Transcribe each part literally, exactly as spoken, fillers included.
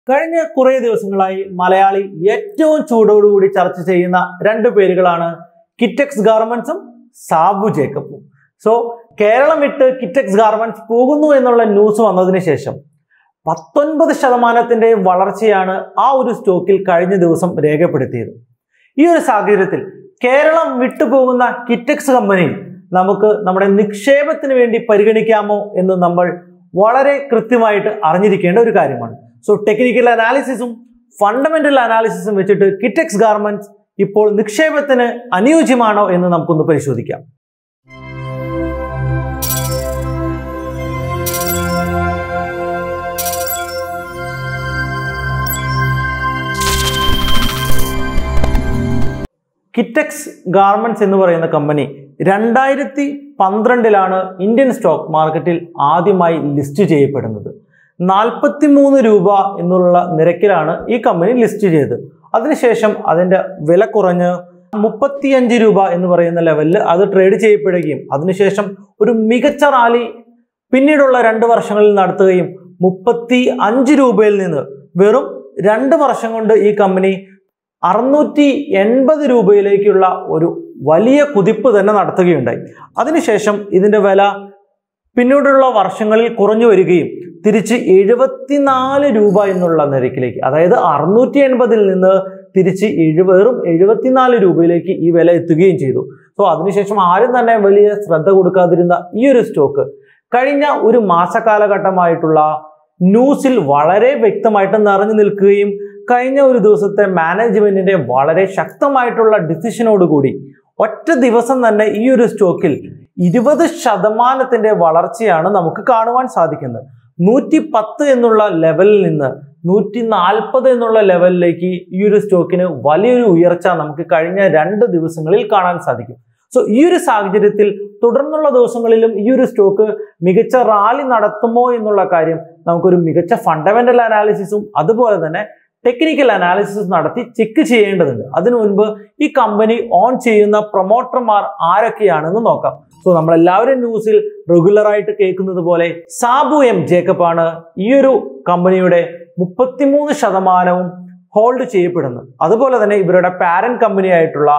കഴിഞ്ഞ കുറേ ദിവസങ്ങളായി മലയാളി ഏറ്റവും ചൂടോടുകൂടി ചർച്ച ചെയ്യുന്ന രണ്ട് പേരുകളാണ് കിറ്റെക്സ് ഗാർമെന്റ്സും സാബു ജേക്കബും. സോ കേരളം വിട്ട് കിറ്റെക്സ് ഗാർമെന്റ്സ് പോകുന്നു എന്നുള്ള ന്യൂസ് വന്നതിന് ശേഷം പത്തൊൻപത് ശതമാനത്തിന്റെ വളർച്ചയാണ് ആ ഒരു സ്റ്റോക്കിൽ കഴിഞ്ഞ ദിവസം രേഖപ്പെടുത്തിയത്. ഈ ഒരു സാഹചര്യത്തിൽ കേരളം വിട്ടുപോകുന്ന കിറ്റെക്സ് കമ്പനി നമുക്ക് നമ്മുടെ നിക്ഷേപത്തിന് വേണ്ടി പരിഗണിക്കാമോ എന്ന് നമ്മൾ വളരെ കൃത്യമായിട്ട് അറിഞ്ഞിരിക്കേണ്ട ഒരു കാര്യമാണ്. സോ ടെക്നിക്കൽ അനാലിസിസും ഫണ്ടമെന്റൽ അനാലിസിസും വെച്ചിട്ട് കിറ്റെക്സ് ഗാർമെന്റ്സ് ഇപ്പോൾ നിക്ഷേപത്തിന് അനുയോജ്യമാണോ എന്ന് നമുക്കൊന്ന് പരിശോധിക്കാം. കിറ്റെക്സ് ഗാർമെന്റ്സ് എന്ന് പറയുന്ന കമ്പനി രണ്ടായിരത്തി പന്ത്രണ്ടിലാണ് ഇന്ത്യൻ സ്റ്റോക്ക് മാർക്കറ്റിൽ ആദ്യമായി ലിസ്റ്റ് ചെയ്യപ്പെടുന്നത്. നാൽപ്പത്തി മൂന്ന് രൂപ എന്നുള്ള നിരക്കിലാണ് ഈ കമ്പനി ലിസ്റ്റ് ചെയ്തത്. അതിനുശേഷം അതിൻ്റെ വില കുറഞ്ഞ് മുപ്പത്തിയഞ്ച് രൂപ എന്ന് പറയുന്ന ലെവലിൽ അത് ട്രേഡ് ചെയ്യപ്പെടുകയും അതിനുശേഷം ഒരു മികച്ച റാലി പിന്നീടുള്ള രണ്ട് വർഷങ്ങളിൽ നടത്തുകയും മുപ്പത്തി അഞ്ച് രൂപയിൽ നിന്ന് വെറും രണ്ട് വർഷം കൊണ്ട് ഈ കമ്പനി അറുന്നൂറ്റി എൺപത് രൂപയിലേക്കുള്ള ഒരു വലിയ കുതിപ്പ് തന്നെ നടത്തുകയുണ്ടായി. അതിനുശേഷം ഇതിൻ്റെ വില പിന്നീടുള്ള വർഷങ്ങളിൽ കുറഞ്ഞു വരികയും തിരിച്ച് എഴുപത്തിനാല് രൂപ എന്നുള്ള നിരക്കിലേക്ക്, അതായത് അറുന്നൂറ്റി എൺപതിൽ നിന്ന് തിരിച്ച് എഴു വെറും എഴുപത്തിനാല് രൂപയിലേക്ക് ഈ വില എത്തുകയും ചെയ്തു. സോ അതിനുശേഷം ആരും തന്നെ വലിയ ശ്രദ്ധ കൊടുക്കാതിരുന്ന ഈ ഒരു സ്റ്റോക്ക് കഴിഞ്ഞ ഒരു മാസകാലഘട്ടമായിട്ടുള്ള ന്യൂസിൽ വളരെ വ്യക്തമായിട്ട് നിറഞ്ഞു നിൽക്കുകയും കഴിഞ്ഞ ഒരു ദിവസത്തെ മാനേജ്മെന്റിന്റെ വളരെ ശക്തമായിട്ടുള്ള ഡിസിഷനോടുകൂടി ഒറ്റ ദിവസം തന്നെ ഈ ഒരു സ്റ്റോക്കിൽ ഇരുപത് ശതമാനത്തിന്റെ വളർച്ചയാണ് നമുക്ക് കാണുവാൻ സാധിക്കുന്നത്. നൂറ്റി പത്ത് എന്നുള്ള ലെവലിൽ നിന്ന് നൂറ്റി നാൽപ്പത് എന്നുള്ള ലെവലിലേക്ക് ഈ ഒരു സ്റ്റോക്കിന് വലിയൊരു ഉയർച്ച നമുക്ക് കഴിഞ്ഞ രണ്ട് ദിവസങ്ങളിൽ കാണാൻ സാധിക്കും. സോ ഈ ഒരു സാഹചര്യത്തിൽ തുടർന്നുള്ള ദിവസങ്ങളിലും ഈ ഒരു സ്റ്റോക്ക് മികച്ച റാലി നടത്തുമോ എന്നുള്ള കാര്യം നമുക്കൊരു മികച്ച ഫണ്ടമെന്റൽ അനാലിസിസും അതുപോലെ തന്നെ ടെക്നിക്കൽ അനാലിസിസ് നടത്തി ചെക്ക് ചെയ്യേണ്ടതുണ്ട്. അതിനു മുൻപ് ഈ കമ്പനി ഓൺ ചെയ്യുന്ന പ്രൊമോട്ടർമാർ ആരൊക്കെയാണെന്ന് നോക്കാം. സോ നമ്മളെല്ലാവരും ന്യൂസിൽ റെഗുലറായിട്ട് കേൾക്കുന്നത് പോലെ സാബു എം ജേക്കബ് ആണ് ഈ ഒരു കമ്പനിയുടെ മുപ്പത്തിമൂന്ന് ശതമാനവും ഹോൾഡ് ചെയ്യപ്പെടുന്നത്. അതുപോലെ തന്നെ ഇവരുടെ പാരന്റ് കമ്പനി ആയിട്ടുള്ള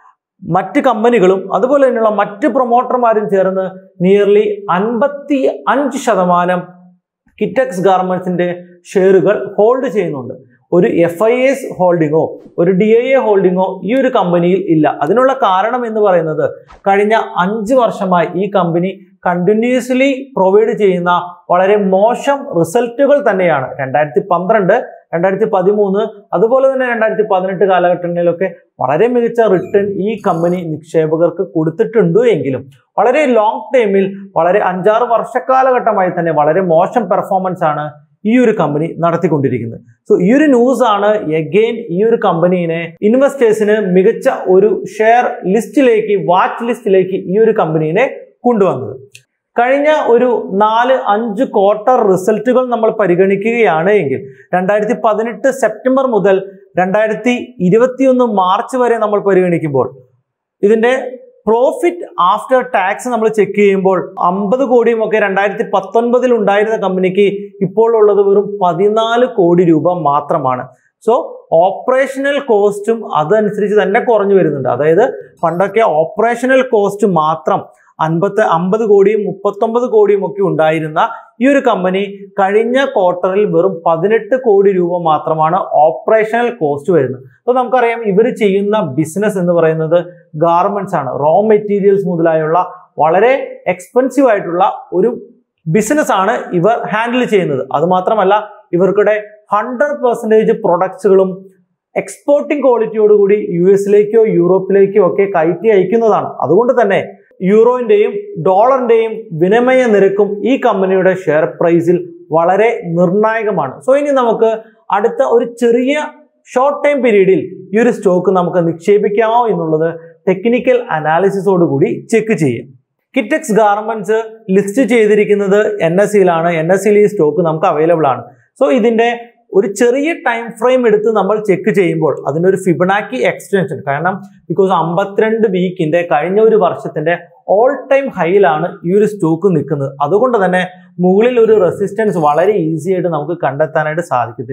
മറ്റ് കമ്പനികളും അതുപോലെ തന്നെയുള്ള മറ്റ് പ്രൊമോട്ടർമാരും ചേർന്ന് നിയർലി അൻപത്തി അഞ്ച് ശതമാനം കിറ്റെക്സ് ഗാർമെന്റ്സിന്റെ ഷെയറുകൾ ഹോൾഡ് ചെയ്യുന്നുണ്ട്. ഒരു എഫ് ഐ എസ് ഹോൾഡിങ്ങോ ഒരു ഡി ഐ എ ഹോൾഡിങ്ങോ ഈ ഒരു കമ്പനിയിൽ ഇല്ല. അതിനുള്ള കാരണം എന്ന് പറയുന്നത് കഴിഞ്ഞ അഞ്ച് വർഷമായി ഈ കമ്പനി കണ്ടിന്യൂസ്ലി പ്രൊവൈഡ് ചെയ്യുന്ന വളരെ മോശം റിസൾട്ടുകൾ തന്നെയാണ്. രണ്ടായിരത്തി പന്ത്രണ്ട് രണ്ടായിരത്തി പതിമൂന്ന് അതുപോലെ തന്നെ രണ്ടായിരത്തി പതിനെട്ട് കാലഘട്ടങ്ങളിലൊക്കെ വളരെ മികച്ച റിട്ടേൺ ഈ കമ്പനി നിക്ഷേപകർക്ക് കൊടുത്തിട്ടുണ്ട് എങ്കിലും വളരെ ലോങ് ടൈമിൽ വളരെ അഞ്ചാറ് വർഷക്കാലഘട്ടമായി തന്നെ വളരെ മോശം പെർഫോമൻസ് ആണ് ഈ ഒരു കമ്പനി നടത്തിക്കൊണ്ടിരിക്കുന്നത്. സോ ഈ ഒരു ന്യൂസ് ആണ് എഗെയിൻ ഈ ഒരു കമ്പനീനെ ഇൻവെസ്റ്റേഴ്സിന് മികച്ച ഒരു ഷെയർ ലിസ്റ്റിലേക്ക് വാച്ച് ലിസ്റ്റിലേക്ക് ഈ ഒരു കമ്പനീനെ കൊണ്ടുവന്നത്. കഴിഞ്ഞ ഒരു നാല് അഞ്ച് ക്വാർട്ടർ റിസൾട്ടുകൾ നമ്മൾ പരിഗണിക്കുകയാണ് എങ്കിൽ രണ്ടായിരത്തി പതിനെട്ട് സെപ്റ്റംബർ മുതൽ രണ്ടായിരത്തി ഇരുപത്തിയൊന്ന് മാർച്ച് വരെ നമ്മൾ പരിഗണിക്കുമ്പോൾ ഇതിന്റെ പ്രോഫിറ്റ് ആഫ്റ്റർ ടാക്സ് നമ്മൾ ചെക്ക് ചെയ്യുമ്പോൾ അമ്പത് കോടിയും ഒക്കെ രണ്ടായിരത്തി പത്തൊൻപതിൽ ഉണ്ടായിരുന്ന കമ്പനിക്ക് ഇപ്പോൾ ഉള്ളത് വെറും പതിനാല് കോടി രൂപ മാത്രമാണ്. സോ ഓപ്പറേഷണൽ കോസ്റ്റും അതനുസരിച്ച് തന്നെ കുറഞ്ഞു വരുന്നുണ്ട്. അതായത് പണ്ടൊക്കെ ഓപ്പറേഷണൽ കോസ്റ്റ് മാത്രം അൻപത്തി അമ്പത് കോടിയും മുപ്പത്തൊമ്പത് കോടിയും ഒക്കെ ഉണ്ടായിരുന്ന ഈ ഒരു കമ്പനി കഴിഞ്ഞ ക്വാർട്ടറിൽ വെറും പതിനെട്ട് കോടി രൂപ മാത്രമാണ് ഓപ്പറേഷണൽ കോസ്റ്റ് വരുന്നത്. അപ്പോൾ നമുക്കറിയാം ഇവർ ചെയ്യുന്ന ബിസിനസ് എന്ന് പറയുന്നത് ഗാർമെന്റ്സ് ആണ്. റോ മെറ്റീരിയൽസ് മുതലായുള്ള വളരെ എക്സ്പെൻസീവ് ആയിട്ടുള്ള ഒരു ബിസിനസ് ആണ് ഇവർ ഹാൻഡിൽ ചെയ്യുന്നത്. അതുമാത്രമല്ല ഇവർക്കിടെ ഹൺഡ്രഡ് പെർസെൻറ്റേജ് പ്രൊഡക്ട്സുകളും എക്സ്പോർട്ടിംഗ് ക്വാളിറ്റിയോടുകൂടി യു എസിലേക്കോ യൂറോപ്പിലേക്കോ ഒക്കെ കയറ്റി അയക്കുന്നതാണ്. അതുകൊണ്ട് തന്നെ യൂറോന്റെയും ഡോളറിന്റെയും വിനിമയ നിരക്കും ഈ കമ്പനിയുടെ ഷെയർ പ്രൈസിൽ വളരെ നിർണായകമാണ്. സോ ഇനി നമുക്ക് അടുത്ത ഒരു ചെറിയ ഷോർട്ട് ടൈം പീരീഡിൽ ഈ ഒരു സ്റ്റോക്ക് നമുക്ക് നിക്ഷേപിക്കാമോ എന്നുള്ളത് ടെക്നിക്കൽ അനാലിസിസോട് കൂടി ചെക്ക് ചെയ്യാം. കിറ്റെക്സ് ഗാർമെന്റ്സ് ലിസ്റ്റ് ചെയ്തിരിക്കുന്നത് എൻ എസ് സിയിലാണ്. എൻ എസ് സിയിൽ ഈ സ്റ്റോക്ക് നമുക്ക് അവൈലബിൾ ആണ്. സോ ഇതിന്റെ ഒരു ചെറിയ ടൈം ഫ്രെയിം എടുത്ത് നമ്മൾ ചെക്ക് ചെയ്യുമ്പോൾ അതിനൊരു ഫിബൊനാച്ചി എക്സ്റ്റൻഷൻ, കാരണം ബിക്കോസ് അമ്പത്തിരണ്ട് വീക്കിന്റെ കഴിഞ്ഞ ഒരു വർഷത്തിന്റെ ഓൾ ടൈം ഹൈയിലാണ് ഈ ഒരു സ്റ്റോക്ക് നിൽക്കുന്നത്. അതുകൊണ്ട് തന്നെ മുകളിൽ ഒരു റെസിസ്റ്റൻസ് വളരെ ഈസി ആയിട്ട് നമുക്ക് കണ്ടെത്താനായിട്ട് സാധിക്കത്തില്ല.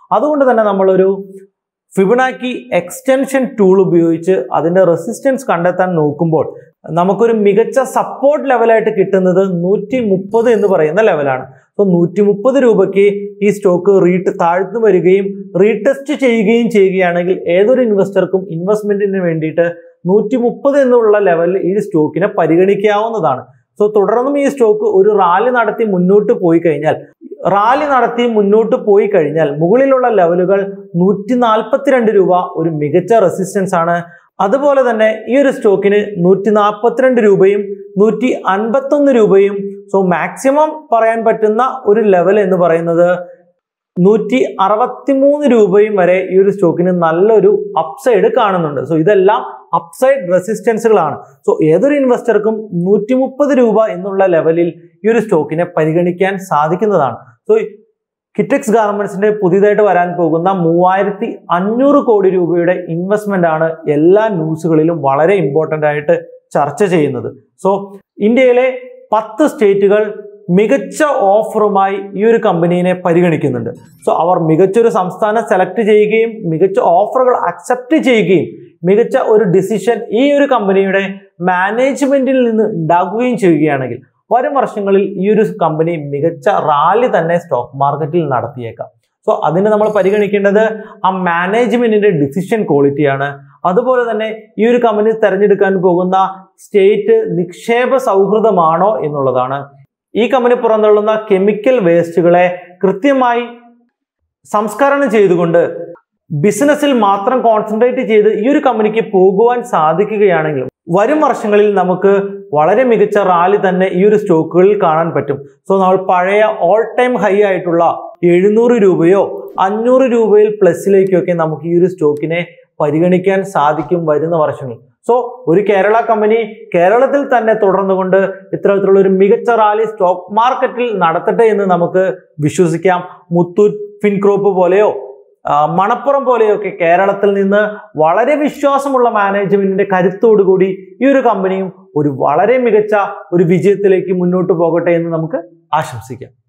അതുകൊണ്ട് തന്നെ നമ്മളൊരു ഫിബൊനാച്ചി എക്സ്റ്റൻഷൻ ടൂൾ ഉപയോഗിച്ച് അതിന്റെ റെസിസ്റ്റൻസ് കണ്ടെത്താൻ നോക്കുമ്പോൾ നമുക്കൊരു മികച്ച സപ്പോർട്ട് ലെവലായിട്ട് കിട്ടുന്നത് നൂറ്റി മുപ്പത് എന്ന് പറയുന്ന ലെവലാണ്. സോ നൂറ്റി മുപ്പത് രൂപയ്ക്ക് ഈ സ്റ്റോക്ക് റീട്ട് താഴ്ന്നു വരികയും റീടെസ്റ്റ് ചെയ്യുകയും ചെയ്യുകയാണെങ്കിൽ ഏതൊരു ഇൻവെസ്റ്റർക്കും ഇൻവെസ്റ്റ്മെന്റിന് വേണ്ടിയിട്ട് നൂറ്റി മുപ്പത് എന്നുള്ള ലെവലിൽ ഈ സ്റ്റോക്കിനെ പരിഗണിക്കാവുന്നതാണ്. സോ തുടർന്നും ഈ സ്റ്റോക്ക് ഒരു റാലി നടത്തി മുന്നോട്ട് പോയി കഴിഞ്ഞാൽ റാലി നടത്തി മുന്നോട്ട് പോയി കഴിഞ്ഞാൽ മുകളിലുള്ള ലെവലുകൾ നൂറ്റി നാൽപ്പത്തിരണ്ട് രൂപ ഒരു മികച്ച റെസിസ്റ്റൻസ് ആണ്. അതുപോലെ തന്നെ ഈ ഒരു സ്റ്റോക്കിന് നൂറ്റി നാൽപ്പത്തിരണ്ട് രൂപയും നൂറ്റി അൻപത്തൊന്ന് രൂപയും സോ മാക്സിമം പറയാൻ പറ്റുന്ന ഒരു ലെവൽ എന്ന് പറയുന്നത് നൂറ്റി അറുപത്തി മൂന്ന് രൂപയും വരെ ഈ ഒരു സ്റ്റോക്കിന് നല്ലൊരു അപ്സൈഡ് കാണുന്നുണ്ട്. സോ ഇതെല്ലാം അപ്സൈഡ് റെസിസ്റ്റൻസുകളാണ്. സോ ഏതൊരു ഇൻവെസ്റ്റർക്കും നൂറ്റി മുപ്പത് രൂപ എന്നുള്ള ലെവലിൽ ഈ ഒരു സ്റ്റോക്കിനെ പരിഗണിക്കാൻ സാധിക്കുന്നതാണ്. സോ കിറ്റെക്സ് ഗാർമെന്റ്സിന്റെ പുതിയതായിട്ട് വരാൻ പോകുന്ന മൂവായിരത്തി അഞ്ഞൂറ് കോടി രൂപയുടെ ഇൻവെസ്റ്റ്മെന്റ് ആണ് എല്ലാ ന്യൂസുകളിലും വളരെ ഇമ്പോർട്ടന്റ് ആയിട്ട് ചർച്ച ചെയ്യുന്നത്. സോ ഇന്ത്യയിലെ പത്ത് സ്റ്റേറ്റുകൾ മികച്ച ഓഫറുമായി ഈ ഒരു കമ്പനീനെ പരിഗണിക്കുന്നുണ്ട്. സോ അവർ മികച്ചൊരു സംസ്ഥാനം സെലക്ട് ചെയ്യുകയും മികച്ച ഓഫറുകൾ അക്സെപ്റ്റ് ചെയ്യുകയും മികച്ച ഒരു ഡിസിഷൻ ഈ ഒരു കമ്പനിയുടെ മാനേജ്മെന്റിൽ നിന്ന് ഉണ്ടാക്കുകയും ചെയ്യുകയാണെങ്കിൽ വരും വർഷങ്ങളിൽ ഈ ഒരു കമ്പനി മികച്ച റാലി തന്നെ സ്റ്റോക്ക് മാർക്കറ്റിൽ നടത്തിയേക്കാം. സോ അതിന് നമ്മൾ പരിഗണിക്കേണ്ടത് ആ മാനേജ്മെന്റിന്റെ ഡിസിഷൻ ക്വാളിറ്റിയാണ്. അതുപോലെ തന്നെ ഈ ഒരു കമ്പനി തെരഞ്ഞെടുക്കാൻ പോകുന്ന സ്റ്റേറ്റ് നിക്ഷേപ സൗഹൃദമാണോ എന്നുള്ളതാണ്. ഈ കമ്പനി പുറന്തള്ളുന്ന കെമിക്കൽ വേസ്റ്റുകളെ കൃത്യമായി സംസ്കരണം ചെയ്തുകൊണ്ട് ബിസിനസ്സിൽ മാത്രം കോൺസെൻട്രേറ്റ് ചെയ്ത് ഈ ഒരു കമ്പനിക്ക് പോകുവാൻ സാധിക്കുകയാണെങ്കിൽ വരും വർഷങ്ങളിൽ നമുക്ക് വളരെ മികച്ച റാലി തന്നെ ഈ ഒരു സ്റ്റോക്കുകളിൽ കാണാൻ പറ്റും. സോ നമ്മൾ പഴയ ഓൾ ടൈം ഹൈ ആയിട്ടുള്ള എഴുന്നൂറ് രൂപയോ അഞ്ഞൂറ് രൂപയിൽ പ്ലസിലേക്കൊക്കെ നമുക്ക് ഈ ഒരു സ്റ്റോക്കിനെ പരിഗണിക്കാൻ സാധിക്കും വരുന്ന വർഷങ്ങളിൽ. സോ ഒരു കേരള കമ്പനി കേരളത്തിൽ തന്നെ തുടർന്നുകൊണ്ട് ഇത്തരത്തിലുള്ള ഒരു മികച്ച റാലി സ്റ്റോക്ക് മാർക്കറ്റിൽ നടത്തട്ടെ എന്ന് നമുക്ക് വിശ്വസിക്കാം. മുത്തൂറ്റ് ഫിൻക്രോപ്പ് പോലെയോ മണപ്പുറം പോലെയൊക്കെ കേരളത്തിൽ നിന്ന് വളരെ വിശ്വാസമുള്ള മാനേജ്മെന്റിന്റെ കരുത്തോടുകൂടി ഈ ഒരു കമ്പനിയും ഒരു വളരെ മികച്ച ഒരു വിജയത്തിലേക്ക് മുന്നോട്ട് പോകട്ടെ എന്ന് നമുക്ക് ആശംസിക്കാം.